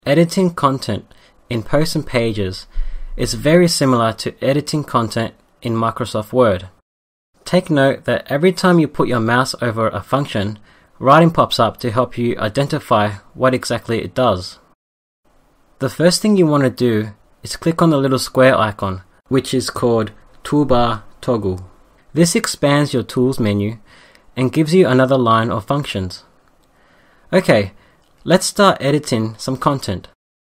Editing content in posts and pages is very similar to editing content in Microsoft Word. Take note that every time you put your mouse over a function, writing pops up to help you identify what exactly it does. The first thing you want to do is click on the little square icon, which is called Toolbar Toggle. This expands your Tools menu and gives you another line of functions. Okay, let's start editing some content.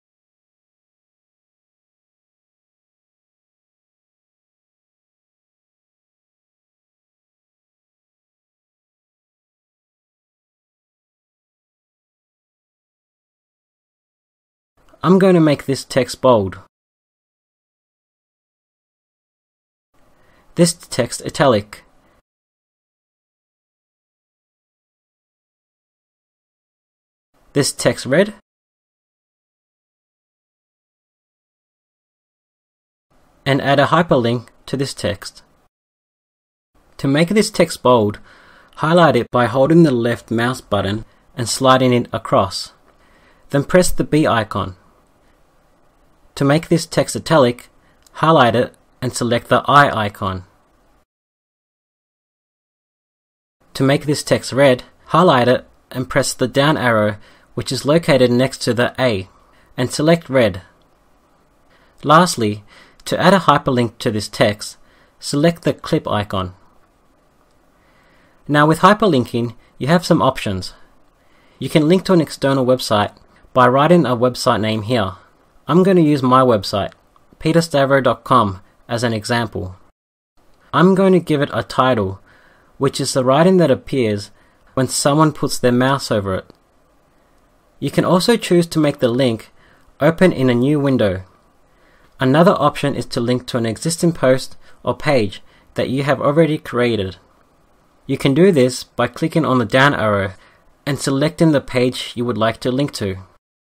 I'm going to make this text bold, this text italic, this text red, and add a hyperlink to this text. To make this text bold, highlight it by holding the left mouse button and sliding it across. Then press the B icon. To make this text italic, highlight it and select the I icon. To make this text red, highlight it and press the down arrow which is located next to the A and select red. Lastly, to add a hyperlink to this text, select the clip icon. Now with hyperlinking, you have some options. You can link to an external website by writing a website name here. I'm going to use my website, peterstavro.com, as an example. I'm going to give it a title, which is the writing that appears when someone puts their mouse over it. You can also choose to make the link open in a new window. Another option is to link to an existing post or page that you have already created. You can do this by clicking on the down arrow and selecting the page you would like to link to.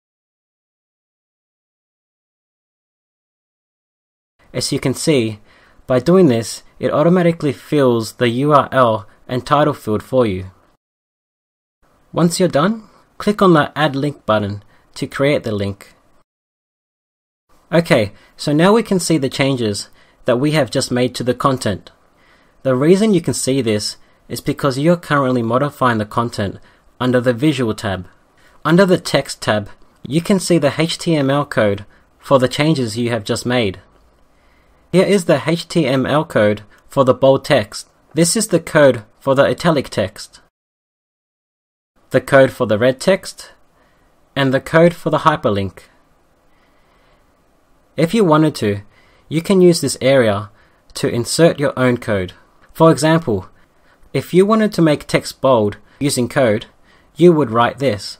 As you can see, by doing this, it automatically fills the URL and title field for you. Once you're done, click on the Add Link button to create the link. Okay, so now we can see the changes that we have just made to the content. The reason you can see this is because you're currently modifying the content under the Visual tab. Under the Text tab, you can see the HTML code for the changes you have just made. Here is the HTML code for the bold text. This is the code for the italic text, the code for the red text, and the code for the hyperlink. If you wanted to, you can use this area to insert your own code. For example, if you wanted to make text bold using code, you would write this.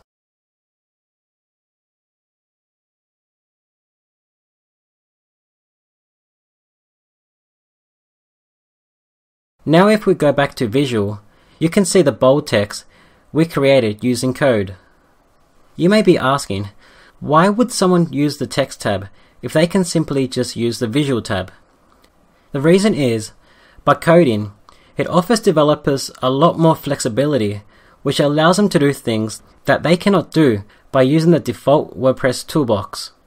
Now if we go back to Visual, you can see the bold text we created using code. You may be asking, why would someone use the Text tab if they can simply just use the Visual tab? The reason is, by coding, it offers developers a lot more flexibility, which allows them to do things that they cannot do by using the default WordPress toolbox.